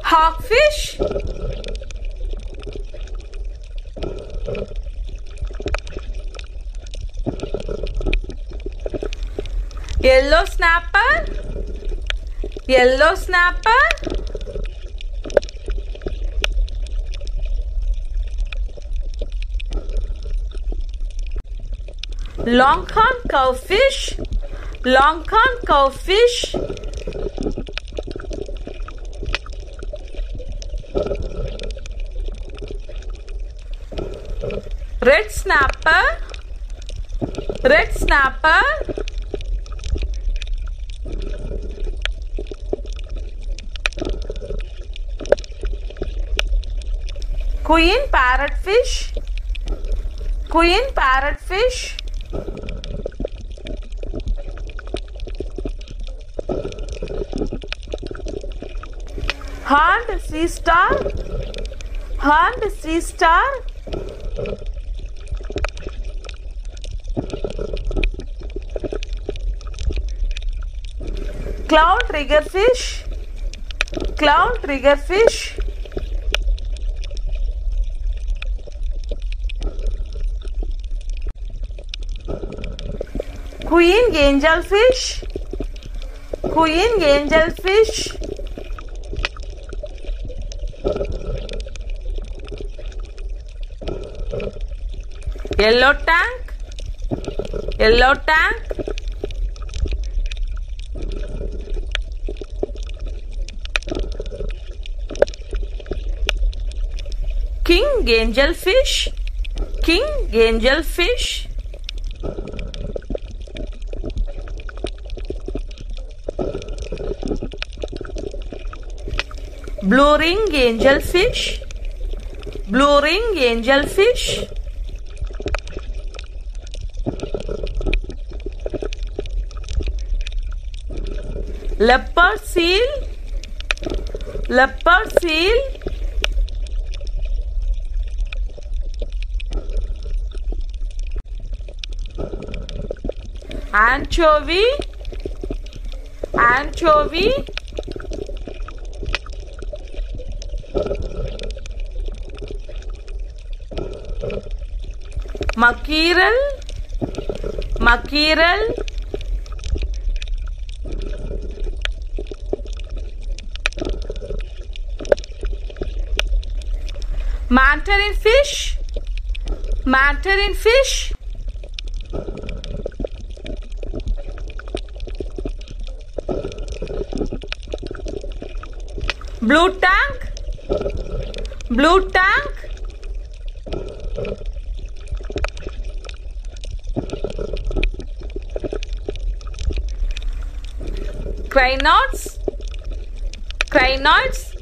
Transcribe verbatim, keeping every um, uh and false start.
hawkfish, yellow snapper, yellow snapper, longhorn cowfish, longhorn cowfish, red snapper, red snapper, queen parrotfish, queen parrotfish, horned sea star, horned sea star, cloud triggerfish, cloud triggerfish, queen angelfish, queen angelfish, yellow tank, yellow tank, king angelfish, king angelfish, blue ring angelfish, blue ring angelfish, leopard seal, leopard seal, anchovy, anchovy, mackerel, mackerel, mandarin fish, mandarin fish, blue tank, blue tank, crinoids, crinoids,